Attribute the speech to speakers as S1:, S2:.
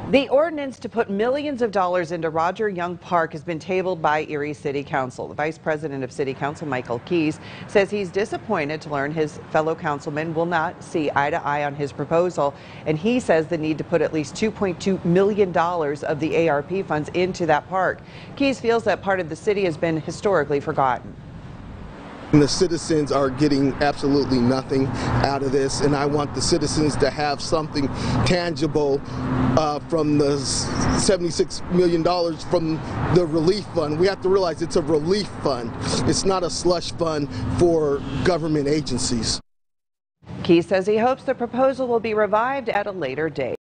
S1: The ordinance to put millions of dollars into Roger Young Park has been tabled by Erie City Council. The Vice President of City Council, Michael Keys, says he's disappointed to learn his fellow councilmen will not see eye to eye on his proposal, and he says the need to put at least $2.2 million of the ARP funds into that park. Keys feels that part of the city has been historically forgotten.
S2: The citizens are getting absolutely nothing out of this, and I want the citizens to have something tangible from the $76 million from the relief fund. We have to realize it's a relief fund. It's not a slush fund for government agencies.
S1: Keys says he hopes the proposal will be revived at a later date.